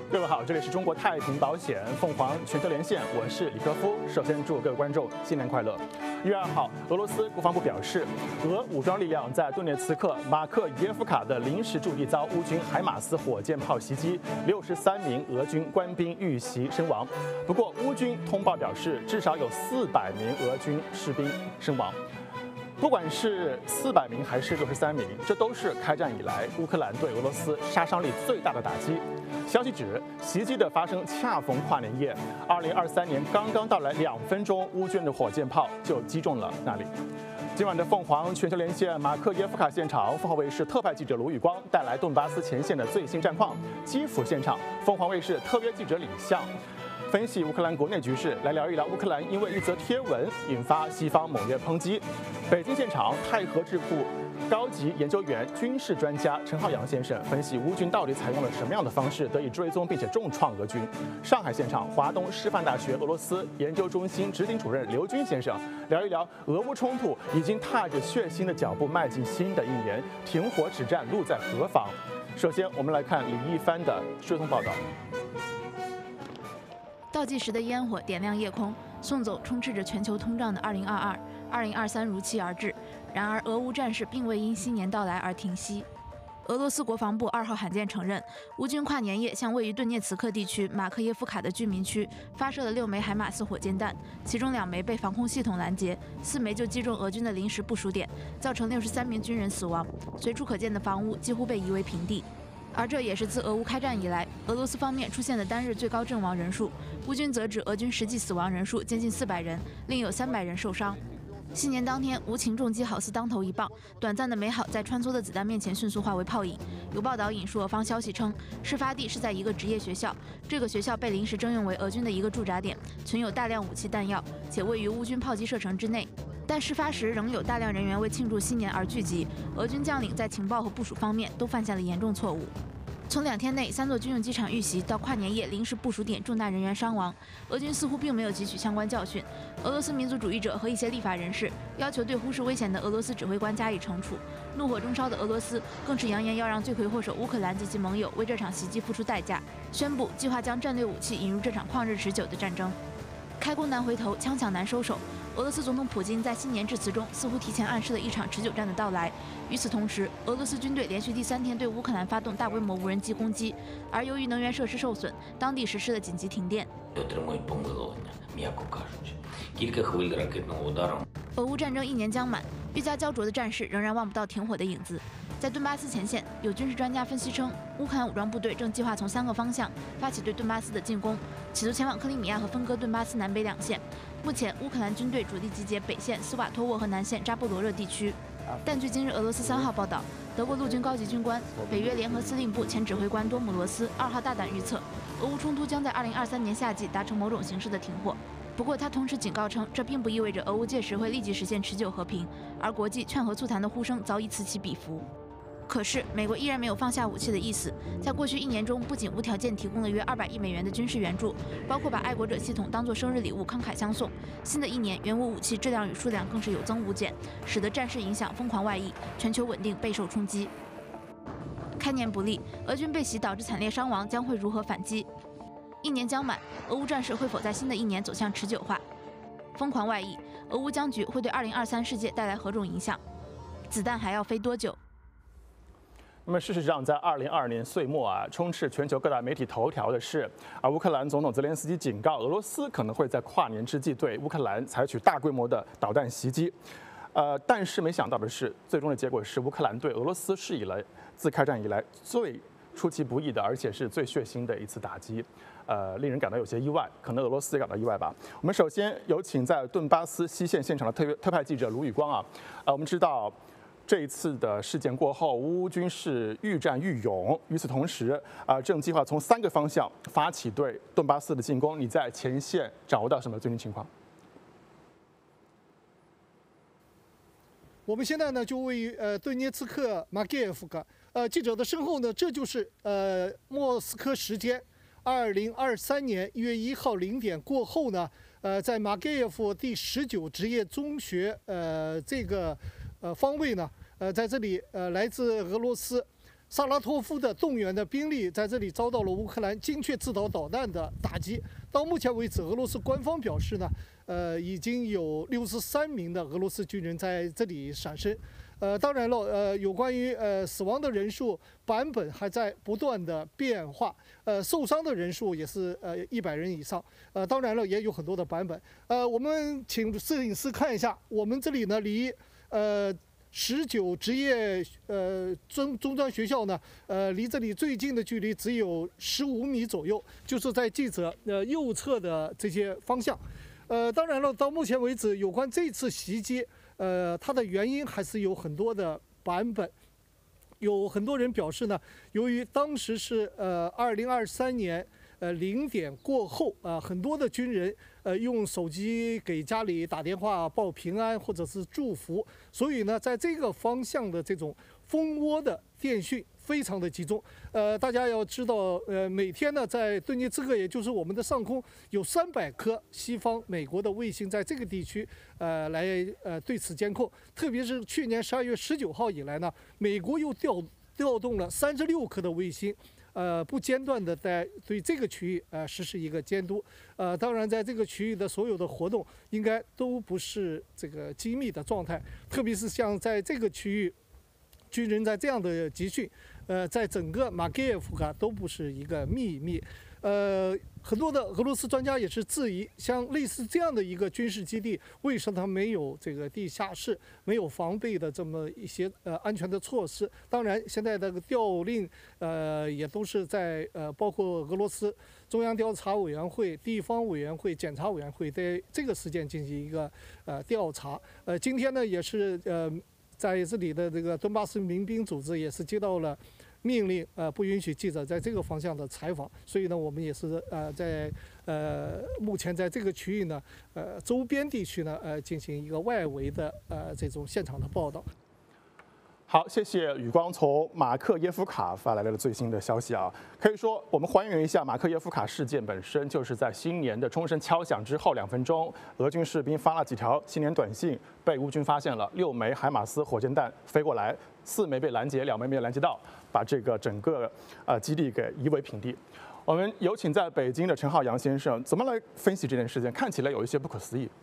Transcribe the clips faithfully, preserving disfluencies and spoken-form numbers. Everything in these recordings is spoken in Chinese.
各位好，这里是中国太平保险凤凰全球连线，我是李科夫。首先祝各位观众新年快乐。一月二号，俄罗斯国防部表示，俄武装力量在顿涅茨克马克耶夫卡的临时驻地遭乌军海马斯火箭炮袭击，六十三名俄军官兵遇袭身亡。不过，乌军通报表示，至少有四百名俄军士兵身亡。 不管是四百名还是六十三名，这都是开战以来乌克兰对俄罗斯杀伤力最大的打击。消息指，袭击的发生恰逢跨年夜，二零二三年刚刚到来两分钟，乌军的火箭炮就击中了那里。今晚的凤凰全球连线马克耶夫卡现场，凤凰卫视特派记者卢宇光带来顿巴斯前线的最新战况。基辅现场，凤凰卫视特约记者李相 分析乌克兰国内局势，来聊一聊乌克兰因为一则贴文引发西方猛烈抨击。北京现场，太和智库高级研究员、军事专家陈浩洋先生分析乌军到底采用了什么样的方式得以追踪并且重创俄军。上海现场，华东师范大学俄罗斯研究中心执行主任刘军先生聊一聊俄乌冲突已经踏着血腥的脚步迈进新的一年，停火止战路在何方？首先，我们来看李一帆的追踪报道。 倒计时的烟火点亮夜空，送走充斥着全球通胀的二零二二，二零二三如期而至。然而，俄乌战事并未因新年到来而停息。俄罗斯国防部二号罕见承认，乌军跨年夜向位于顿涅茨克地区马克耶夫卡的居民区发射了六枚海马斯火箭弹，其中两枚被防空系统拦截，四枚就击中俄军的临时部署点，造成六十三名军人死亡。随处可见的房屋几乎被夷为平地。 而这也是自俄乌开战以来，俄罗斯方面出现的单日最高阵亡人数。乌军则指俄军实际死亡人数接近四百人，另有三百人受伤。新年当天，无情重击好似当头一棒，短暂的美好在穿梭的子弹面前迅速化为泡影。有报道引述俄方消息称，事发地是在一个职业学校，这个学校被临时征用为俄军的一个驻扎点，存有大量武器弹药，且位于乌军炮击射程之内。 但事发时仍有大量人员为庆祝新年而聚集，俄军将领在情报和部署方面都犯下了严重错误。从两天内三座军用机场遇袭到跨年夜临时部署点重大人员伤亡，俄军似乎并没有汲取相关教训。俄罗斯民族主义者和一些立法人士要求对忽视危险的俄罗斯指挥官加以惩处。怒火中烧的俄罗斯更是扬言要让罪魁祸首乌克兰及其盟友为这场袭击付出代价，宣布计划将战略武器引入这场旷日持久的战争。开弓难回头，枪抢难收手。 俄罗斯总统普京在新年致辞中似乎提前暗示了一场持久战的到来。与此同时，俄罗斯军队连续第三天对乌克兰发动大规模无人机攻击，而由于能源设施受损，当地实施了紧急停电。俄乌战争一年将满，愈加焦灼的战事仍然望不到停火的影子。在顿巴斯前线，有军事专家分析称，乌克兰武装部队正计划从三个方向发起对顿巴斯的进攻，企图前往克里米亚和分割顿巴斯南北两线。 目前，乌克兰军队主力集结北线斯瓦托沃和南线扎波罗热地区。但据今日俄罗斯三号报道，德国陆军高级军官、北约联合司令部前指挥官多姆罗斯二号大胆预测，俄乌冲突将在二零二三年夏季达成某种形式的停火。不过，他同时警告称，这并不意味着俄乌届时会立即实现持久和平，而国际劝和促谈的呼声早已此起彼伏。 可是，美国依然没有放下武器的意思。在过去一年中，不仅无条件提供了约二百亿美元的军事援助，包括把爱国者系统当作生日礼物慷慨相送。新的一年，援乌武器质量与数量更是有增无减，使得战事影响疯狂外溢，全球稳定备受冲击。开年不利，俄军被袭导致惨烈伤亡，将会如何反击？一年将满，俄乌战事会否在新的一年走向持久化？疯狂外溢，俄乌僵局会对二零二三世界带来何种影响？子弹还要飞多久？ 那么事实上，在二零二二年岁末啊，充斥全球各大媒体头条的是，啊，乌克兰总统泽连斯基警告俄罗斯可能会在跨年之际对乌克兰采取大规模的导弹袭击。呃，但是没想到的是，最终的结果是乌克兰对俄罗斯是以来自开战以来最出其不意的，而且是最血腥的一次打击。呃，令人感到有些意外，可能俄罗斯也感到意外吧。我们首先有请在顿巴斯西线现场的特约特派记者卢宇光啊，呃，我们知道。 这一次的事件过后，乌军是愈战愈勇。与此同时，啊、呃，正计划从三个方向发起对顿巴斯的进攻。你在前线掌握到什么最新情况？ 我们现在呢就位于呃顿涅茨克马盖耶夫卡。呃，记者的身后呢，这就是呃莫斯科时间二零二三年一月一号零点过后呢，呃，在马盖耶夫第十九职业中学呃这个呃方位呢。 呃，在这里，呃，来自俄罗斯萨拉托夫的动员的兵力在这里遭到了乌克兰精确制导导弹的打击。到目前为止，俄罗斯官方表示呢，呃，已经有六十三名的俄罗斯军人在这里丧生。呃，当然了，呃，有关于呃死亡的人数版本还在不断的变化，呃，受伤的人数也是呃一百人以上。呃，当然了，也有很多的版本。呃，我们请摄影师看一下，我们这里呢离呃。十九职业呃中中专学校呢，呃，离这里最近的距离只有十五米左右，就是在记者呃右侧的这些方向。呃，当然了，到目前为止，有关这次袭击，呃，它的原因还是有很多的版本。有很多人表示呢，由于当时是呃二零二三年。呃，零点过后啊、呃，很多的军人呃用手机给家里打电话报平安或者是祝福，所以呢，在这个方向的这种蜂窝的电讯非常的集中。呃，大家要知道，呃，每天呢，在顿涅茨克，也就是我们的上空，有三百颗西方美国的卫星在这个地区呃来呃对此监控。特别是去年十二月十九号以来呢，美国又调调动了三十六颗的卫星。呃，不间断的在对这个区域呃实施一个监督，呃，当然在这个区域的所有的活动应该都不是这个机密的状态，特别是像在这个区域，军人在这样的集训，呃，在整个马基耶夫卡都不是一个秘密。呃，很多的俄罗斯专家也是质疑，像类似这样的一个军事基地，为什么它没有这个地下室，没有防备的这么一些呃安全的措施？当然，现在这个调令呃也都是在呃包括俄罗斯中央调查委员会、地方委员会、检察委员会在这个事件进行一个呃调查。呃，今天呢也是呃在这里的这个顿巴斯民兵组织也是接到了。命令呃不允许记者在这个方向的采访，所以呢，我们也是呃在呃目前在这个区域呢呃周边地区呢呃进行一个外围的呃这种现场的报道。 好，谢谢宇光从马克耶夫卡发来的最新的消息啊。可以说，我们还原一下马克耶夫卡事件本身，就是在新年的钟声敲响之后两分钟，俄军士兵发了几条新年短信，被乌军发现了，六枚海马斯火箭弹飞过来，四枚被拦截，两枚没有拦截到，把这个整个呃基地给夷为平地。我们有请在北京的陈浩洋先生，怎么来分析这件事件？看起来有一些不可思议。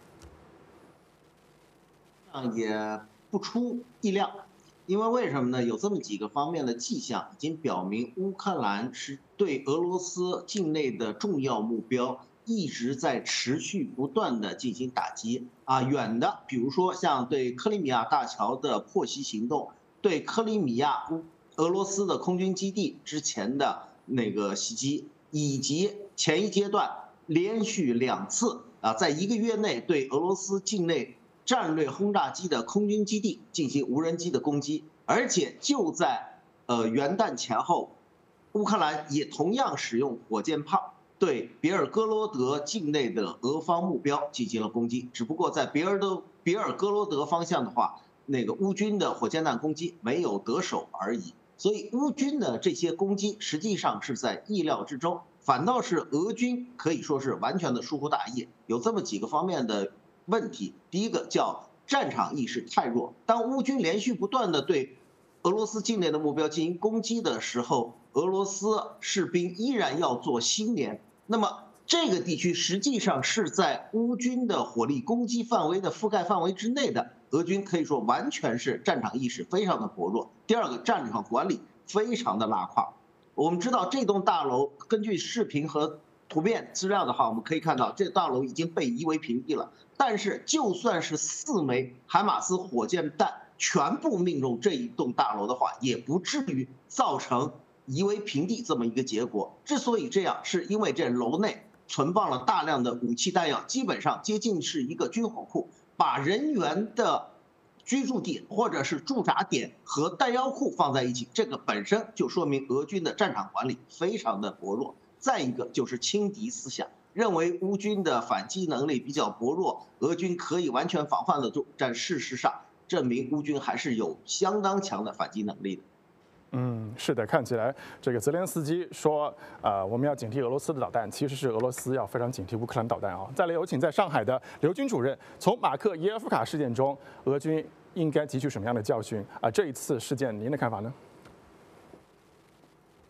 也不出意料。因为为什么呢？有这么几个方面的迹象，已经表明乌克兰是对俄罗斯境内的重要目标一直在持续不断的进行打击啊。远的，比如说像对克里米亚大桥的破袭行动，对克里米亚俄罗斯的空军基地之前的那个袭击，以及前一阶段连续两次啊，在一个月内对俄罗斯境内战略轰炸机的空军基地进行无人机的攻击，而且就在呃元旦前后，乌克兰也同样使用火箭炮对别尔哥罗德境内的俄方目标进行了攻击。只不过在别尔德别尔哥罗德方向的话，那个乌军的火箭弹攻击没有得手而已。所以乌军的这些攻击实际上是在意料之中，反倒是俄军可以说是完全的疏忽大意。有这么几个方面的问题，第一个叫战场意识太弱。当乌军连续不断的对俄罗斯境内的目标进行攻击的时候，俄罗斯士兵依然要做新年。那么这个地区实际上是在乌军的火力攻击范围的覆盖范围之内的，俄军可以说完全是战场意识非常的薄弱。第二个，战场管理非常的拉胯。我们知道这栋大楼，根据视频和图片资料的话，我们可以看到这大楼已经被夷为平地了。但是就算是四枚海马斯火箭弹全部命中这一栋大楼的话，也不至于造成夷为平地这么一个结果。之所以这样，是因为这楼内存放了大量的武器弹药，基本上接近是一个军火库，把人员的居住地或者是驻扎点和弹药库放在一起，这个本身就说明俄军的战场管理非常的薄弱。再一个就是轻敌思想，认为乌军的反击能力比较薄弱，俄军可以完全防范得住，但事实上证明乌军还是有相当强的反击能力的。 嗯，是的，看起来这个泽连斯基说，呃，我们要警惕俄罗斯的导弹，其实是俄罗斯要非常警惕乌克兰导弹啊。再来有请在上海的刘军主任，从马克耶夫卡事件中，俄军应该汲取什么样的教训啊？这一次事件您的看法呢？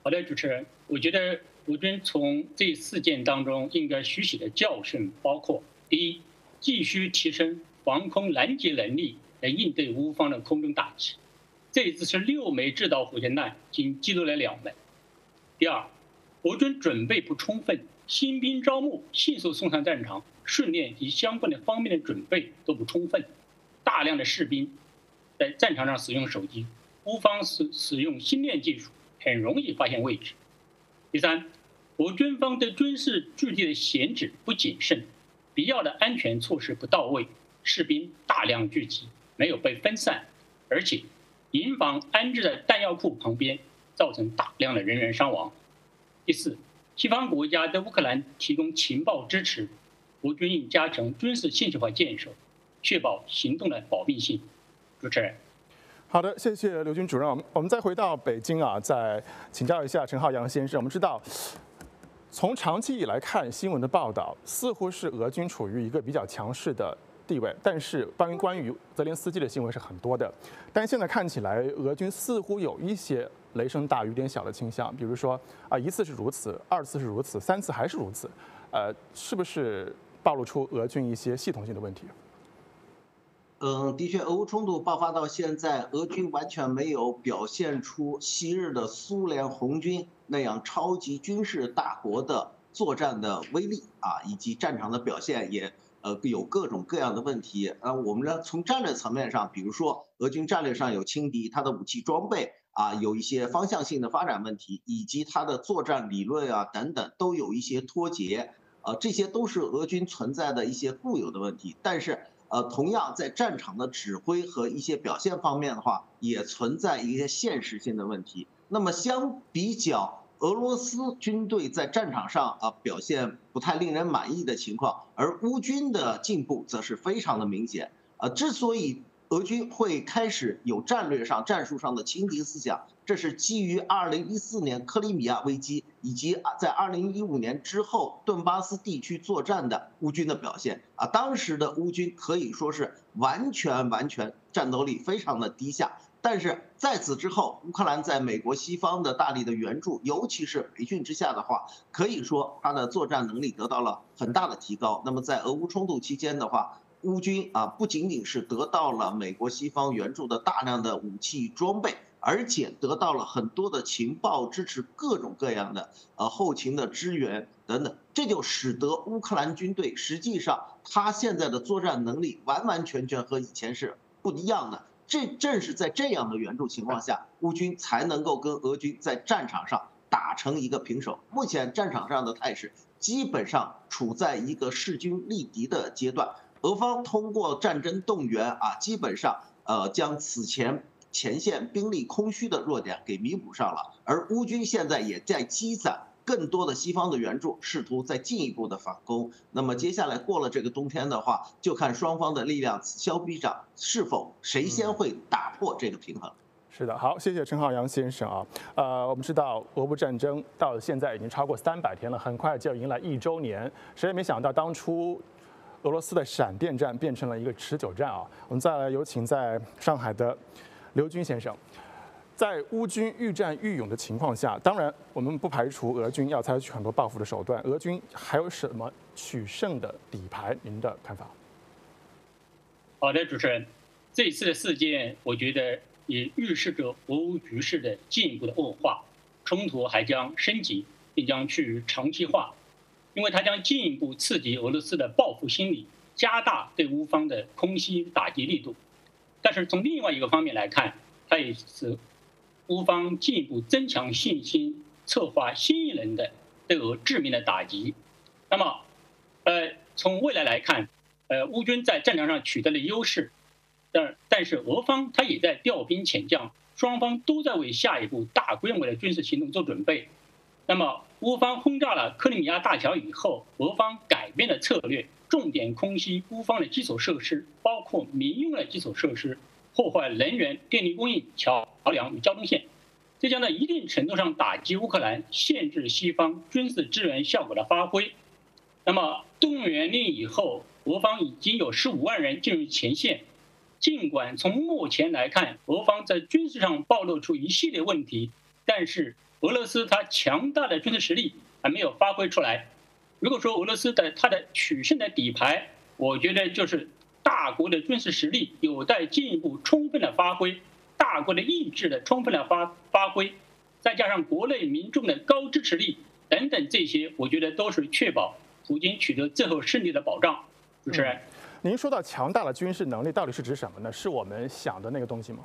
好的，主持人，我觉得俄军从这事件当中应该学习的教训包括：第一，继续提升防空拦截能力来应对乌方的空中打击。这一次是六枚制导火箭弹，仅击落了两枚。第二，俄军准备不充分，新兵招募迅速送上战场，训练及相关的方面的准备都不充分，大量的士兵在战场上使用手机，乌方使使用星链技术，很容易发现位置。第三，俄军方对军事驻地的选址不谨慎，必要的安全措施不到位，士兵大量聚集，没有被分散，而且营房安置在弹药库旁边，造成大量的人员伤亡。第四，西方国家对乌克兰提供情报支持，俄军应加强军事信息化建设，确保行动的保密性。主持人。 好的，谢谢刘军主任。我们再回到北京啊，再请教一下陈浩洋先生。我们知道，从长期以来看新闻的报道，似乎是俄军处于一个比较强势的地位，但是关于关于泽连斯基的新闻是很多的。但现在看起来，俄军似乎有一些雷声大雨点小的倾向，比如说啊，一次是如此，二次是如此，三次还是如此，呃，是不是暴露出俄军一些系统性的问题？ 嗯，的确，俄乌冲突爆发到现在，俄军完全没有表现出昔日的苏联红军那样超级军事大国的作战的威力啊，以及战场的表现也呃有各种各样的问题。呃，我们呢从战略层面上，比如说俄军战略上有轻敌，它的武器装备啊有一些方向性的发展问题，以及它的作战理论啊等等都有一些脱节，呃，这些都是俄军存在的一些固有的问题，但是。呃，同样在战场的指挥和一些表现方面的话，也存在一些现实性的问题。那么相比较，俄罗斯军队在战场上啊表现不太令人满意的情况，而乌军的进步则是非常的明显。呃，之所以俄军会开始有战略上、战术上的轻敌思想，这是基于二零一四年克里米亚危机以及在二零一五年之后顿巴斯地区作战的乌军的表现啊。当时的乌军可以说是完全完全战斗力非常的低下，但是在此之后，乌克兰在美国西方的大力的援助，尤其是培训之下的话，可以说它的作战能力得到了很大的提高。那么在俄乌冲突期间的话，乌军啊不仅仅是得到了美国西方援助的大量的武器装备，而且得到了很多的情报支持，各种各样的呃后勤的支援等等，这就使得乌克兰军队实际上他现在的作战能力完完全全和以前是不一样的。这正是在这样的援助情况下，乌军才能够跟俄军在战场上打成一个平手。目前战场上的态势基本上处在一个势均力敌的阶段。俄方通过战争动员啊，基本上呃将此前前线兵力空虚的弱点给弥补上了，而乌军现在也在积攒更多的西方的援助，试图再进一步的反攻。那么接下来过了这个冬天的话，就看双方的力量此消彼长，是否谁先会打破这个平衡。 是的，好，谢谢陈浩洋先生啊。呃，我们知道俄乌战争到现在已经超过三百天了，很快就要迎来一周年。谁也没想到当初俄罗斯的闪电战变成了一个持久战啊！我们再来有请在上海的刘军先生。在乌军愈战愈勇的情况下，当然我们不排除俄军要采取很多报复的手段。俄军还有什么取胜的底牌？您的看法？ 好的，主持人，这一次的事件，我觉得也预示着俄乌局势的进一步的恶化，冲突还将升级，并将趋于长期化，因为它将进一步刺激俄罗斯的报复心理，加大对乌方的空袭打击力度。但是从另外一个方面来看，它也是乌方进一步增强信心，策划新一轮的对俄致命的打击。那么，呃，从未来来看，呃，乌军在战场上取得了优势，但但是俄方他也在调兵遣将，双方都在为下一步大规模的军事行动做准备。那么，乌方轰炸了克里米亚大桥以后，俄方改变了策略，重点空袭乌方的基础设施，包括民用的基础设施，破坏能源、电力供应、桥梁与交通线，这将在一定程度上打击乌克兰，限制西方军事支援效果的发挥。那么动员令以后，俄方已经有十五万人进入前线。尽管从目前来看，俄方在军事上暴露出一系列问题，但是俄罗斯它强大的军事实力还没有发挥出来。如果说俄罗斯的它的取胜的底牌，我觉得就是大国的军事实力有待进一步充分的发挥，大国的意志的充分的发发挥，再加上国内民众的高支持力等等，这些我觉得都是确保普京取得最后胜利的保障。主持人， 嗯、您说到强大的军事能力，到底是指什么呢？是我们想的那个东西吗？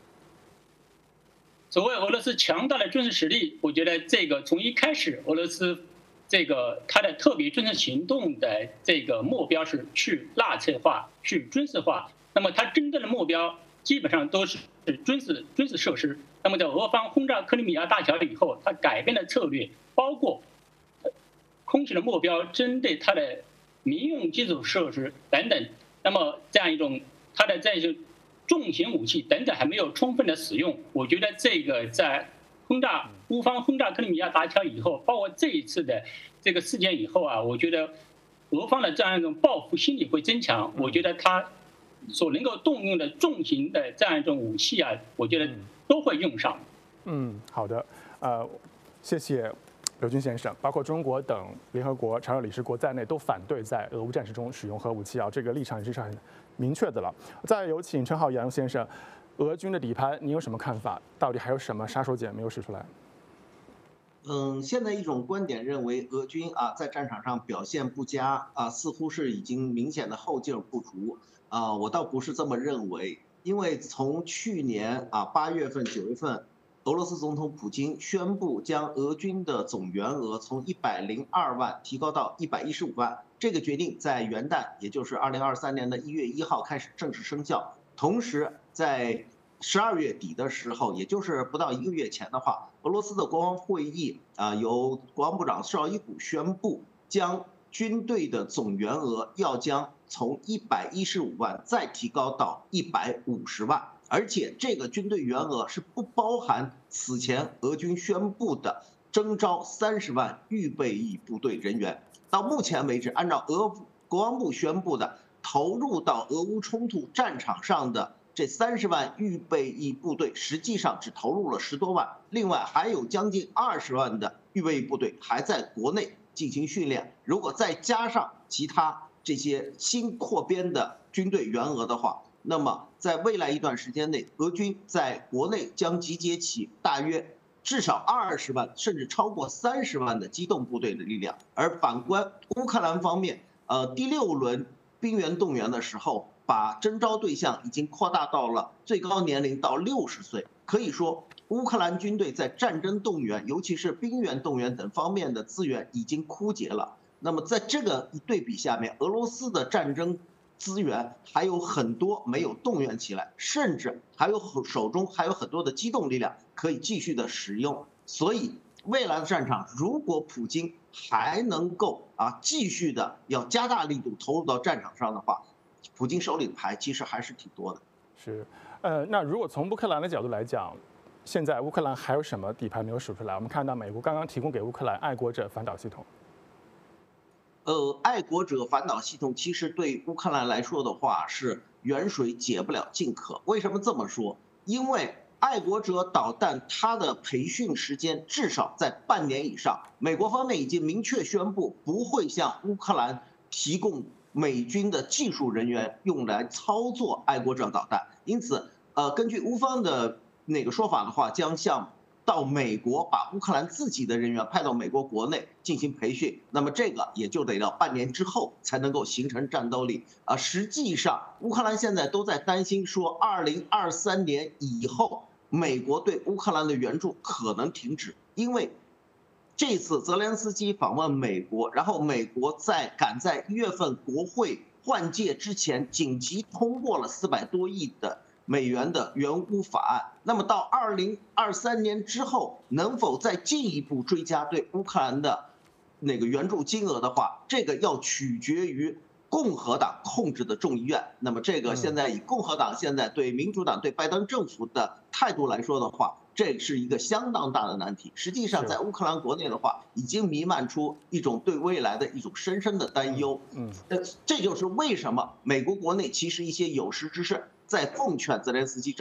所谓俄罗斯强大的军事实力，我觉得这个从一开始俄罗斯这个它的特别军事行动的这个目标是去纳粹化、去军事化，那么它真正的目标基本上都是军事军事设施。那么在俄方轰炸克里米亚大桥以后，它改变了策略，包括空袭的目标针对它的民用基础设施等等。那么这样一种它的这些重型武器等等还没有充分的使用，我觉得这个在轰炸乌方轰炸克里米亚大桥以后，包括这一次的这个事件以后啊，我觉得俄方的这样一种报复心理会增强。我觉得他所能够动用的重型的这样一种武器啊，我觉得都会用上。 嗯，好的，呃，谢谢刘军先生。包括中国等联合国常任理事国在内都反对在俄乌战事中使用核武器啊，这个立场也是很明确的了。再有请陈浩洋先生，俄军的底牌，您有什么看法？到底还有什么杀手锏没有使出来？ 嗯，现在一种观点认为，俄军啊在战场上表现不佳啊，似乎是已经明显的后劲不足啊。我倒不是这么认为，因为从去年啊八月份、九月份，俄罗斯总统普京宣布将俄军的总员额从一百零二万提高到一百一十五万，这个决定在元旦，也就是二零二三年的一月一号开始正式生效。同时，在十二月底的时候，也就是不到一个月前的话，俄罗斯的国防会议啊，由国防部长绍伊古宣布，将军队的总员额要将从一百一十五万再提高到一百五十万，而且这个军队员额是不包含此前俄军宣布的征召三十万预备役部队人员。到目前为止，按照俄国防部宣布的，投入到俄乌冲突战场上的这三十万预备役部队，实际上只投入了十多万，另外还有将近二十万的预备役部队还在国内进行训练。如果再加上其他这些新扩编的军队员额的话，那么在未来一段时间内，俄军在国内将集结起大约至少二十万甚至超过三十万的机动部队的力量。而反观乌克兰方面，呃，第六轮兵员动员的时候，把征召对象已经扩大到了最高年龄到六十岁。可以说，乌克兰军队在战争动员，尤其是兵员动员等方面的资源已经枯竭了。那么在这个一对比下面，俄罗斯的战争资源还有很多没有动员起来，甚至还有手中还有很多的机动力量可以继续的使用。所以未来的战场，如果普京还能够啊继续的要加大力度投入到战场上的话，普京手里的牌其实还是挺多的。 是，呃，那如果从乌克兰的角度来讲，现在乌克兰还有什么底牌没有使出来？我们看到美国刚刚提供给乌克兰爱国者反导系统。 呃，爱国者反导系统其实对乌克兰来说的话是远水解不了近渴。为什么这么说？因为爱国者导弹它的培训时间至少在半年以上，美国方面已经明确宣布不会向乌克兰提供美军的技术人员用来操作爱国者导弹。因此，呃，根据乌方的那个说法的话，将向到美国把乌克兰自己的人员派到美国国内进行培训，那么这个也就得到半年之后才能够形成战斗力啊。实际上，乌克兰现在都在担心说，二零二三年以后，美国对乌克兰的援助可能停止，因为这次泽连斯基访问美国，然后美国在赶在一月份国会换届之前紧急通过了四百多亿的美元的援乌法案。那么到二零二三年之后，能否再进一步追加对乌克兰的那个援助金额的话，这个要取决于共和党控制的众议院。那么这个现在以共和党现在对民主党对拜登政府的态度来说的话，这是一个相当大的难题。实际上，在乌克兰国内的话，已经弥漫出一种对未来的一种深深的担忧。嗯，呃，这就是为什么美国国内其实一些有识之士在奉劝泽连斯基政府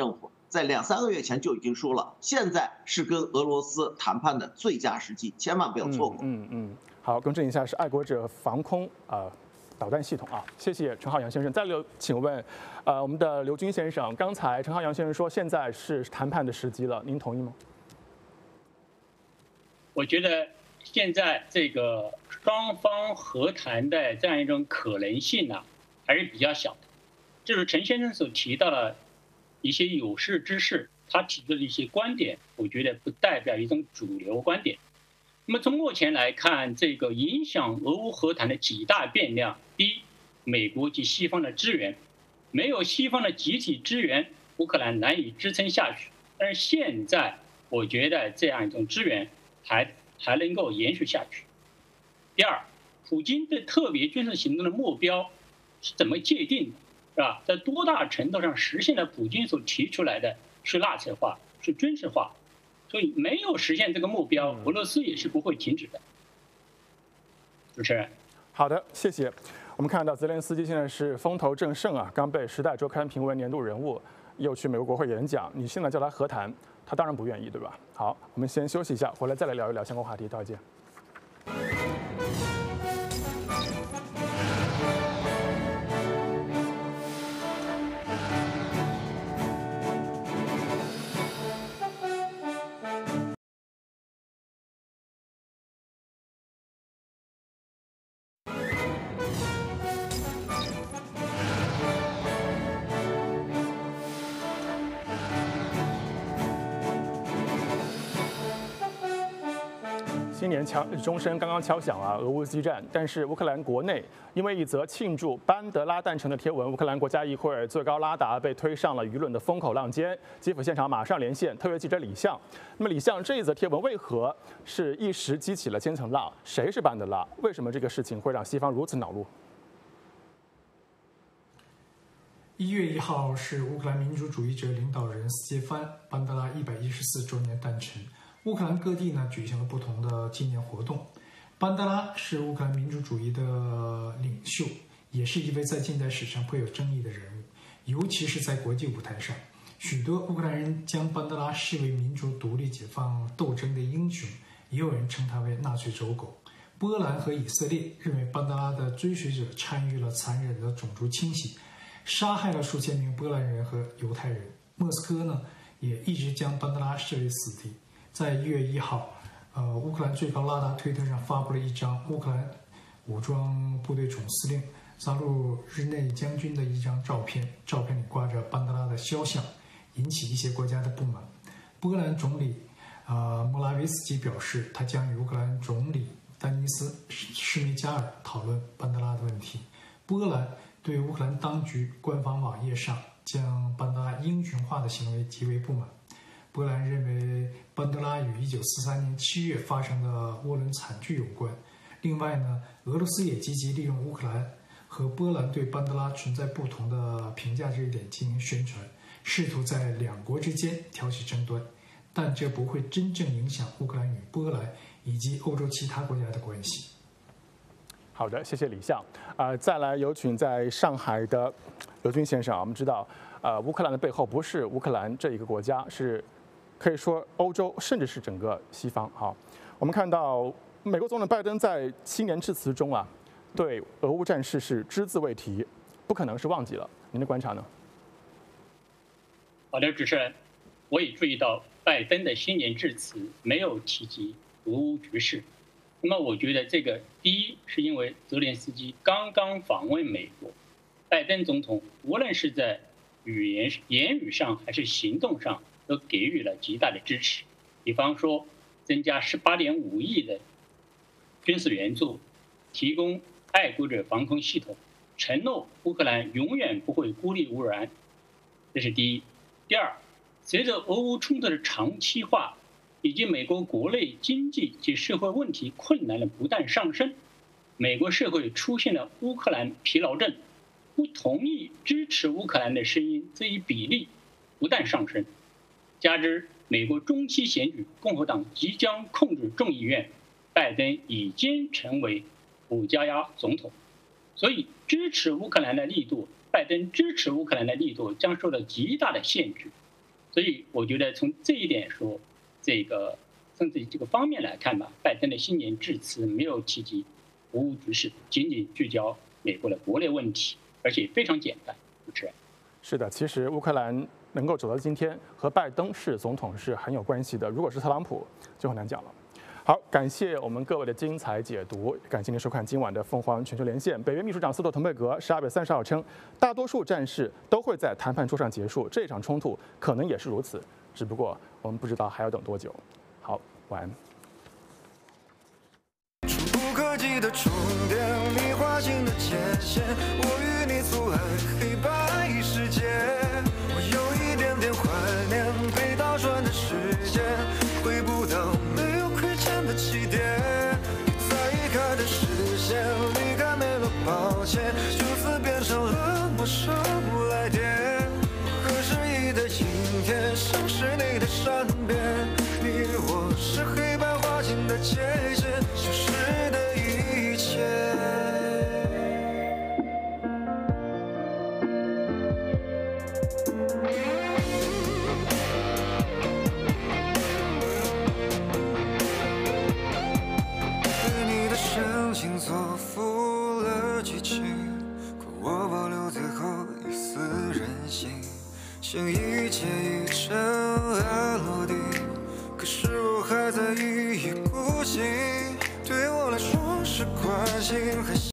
在两三个月前就已经说了，现在是跟俄罗斯谈判的最佳时机，千万不要错过。 嗯嗯嗯，好，更正一下，是爱国者防空呃导弹系统啊。谢谢陈浩洋先生。再留，请问，呃，我们的刘军先生，刚才陈浩洋先生说现在是谈判的时机了，您同意吗？ 我觉得现在这个双方和谈的这样一种可能性呢，还是比较小的。就是陈先生所提到的一些有识之士，他提出的一些观点，我觉得不代表一种主流观点。那么从目前来看，这个影响俄乌和谈的几大变量，第一，美国及西方的支援，没有西方的集体支援，乌克兰难以支撑下去。但是现在，我觉得这样一种支援还还能够延续下去。第二，普京对特别军事行动的目标是怎么界定的，是吧？在多大程度上实现了普京所提出来的是纳粹化、是军事化？所以没有实现这个目标，俄罗斯也是不会停止的。主持人， 好的，谢谢。我们看到泽连斯基现在是风头正盛啊，刚被《时代周刊》评为年度人物，又去美国国会演讲。你现在叫他和谈，他当然不愿意，对吧？好，我们先休息一下，回来再来聊一聊相关话题。再见。新年敲钟声刚刚敲响啊，俄乌激战。但是乌克兰国内因为一则庆祝班德拉诞辰的贴文，乌克兰国家议会最高拉达被推上了舆论的风口浪尖。基辅现场马上连线特约记者李相。那么李相，这一则贴文为何是一时激起了千层浪？谁是班德拉？为什么这个事情会让西方如此恼怒？ 一月一号是乌克兰民主主义者领导人斯捷凡·班德拉一百一十四周年诞辰。乌克兰各地呢举行了不同的纪念活动。班德拉是乌克兰民主主义的领袖，也是一位在近代史上颇有争议的人物，尤其是在国际舞台上。许多乌克兰人将班德拉视为民主独立解放斗争的英雄，也有人称他为纳粹走狗。波兰和以色列认为班德拉的追随者参与了残忍的种族清洗，杀害了数千名波兰人和犹太人。莫斯科呢也一直将班德拉视为死敌。在一月一号，呃，乌克兰最高拉达推特上发布了一张乌克兰武装部队总司令扎鲁日内将军的一张照片，照片里挂着班德拉的肖像，引起一些国家的不满。波兰总理呃莫拉维斯基表示，他将与乌克兰总理丹尼斯施梅加尔讨论班德拉的问题。波兰对乌克兰当局官方网页上将班德拉英雄化的行为极为不满。波兰认为班德拉与一九四三年七月发生的涡轮惨剧有关。另外呢，俄罗斯也积极利用乌克兰和波兰对班德拉存在不同的评价这一点进行宣传，试图在两国之间挑起争端，但这不会真正影响乌克兰与波兰以及欧洲其他国家的关系。 好的，谢谢李相。呃，再来有请在上海的刘军先生啊，我们知道，呃，乌克兰的背后不是乌克兰这一个国家，是可以说欧洲，甚至是整个西方。好，我们看到美国总统拜登在新年致辞中啊，对俄乌战事是只字未提，不可能是忘记了。您的观察呢？ 好的，主持人，我也注意到拜登的新年致辞没有提及俄乌局势。那么我觉得这个第一是因为泽连斯基刚刚访问美国，拜登总统无论是在语言言语上还是行动上都给予了极大的支持，比方说增加 十八点五亿的军事援助，提供爱国者防空系统，承诺乌克兰永远不会孤立无援，这是第一。第二，随着俄乌冲突的长期化以及美国国内经济及社会问题困难的不断上升，美国社会出现了乌克兰疲劳症，不同意支持乌克兰的声音这一比例不断上升，加之美国中期选举共和党即将控制众议院，拜登已经成为五加一总统，所以支持乌克兰的力度，拜登支持乌克兰的力度将受到极大的限制。 所以我觉得从这一点说，这个甚至这个方面来看吧，拜登的新年致辞没有提及俄乌局势，仅仅聚焦美国的国内问题，而且非常简单。主持人， 是的，其实乌克兰能够走到今天，和拜登是总统是很有关系的。如果是特朗普，就很难讲了。好，感谢我们各位的精彩解读，感谢您收看今晚的凤凰全球连线。北约秘书长斯托滕贝格十二月三十号称，大多数战事都会在谈判桌上结束，这场冲突可能也是如此，只不过我们不知道还要等多久。好，晚安。 触不可及的终点，你划清的界限，我与你阻碍黑白世界。我有一点点怀念被倒转的时间，回不到没有亏欠的起点。你在移开的视线，离开没了抱歉，就此变成了陌生来电。合时宜的阴天，像是你的善变。你我是黑白划清的界限，消失的一切。对你的深情做负了剧情，可我保留最后一丝人性，想一切已尘埃落定，可是我还在一意孤行。对我来说是关心，还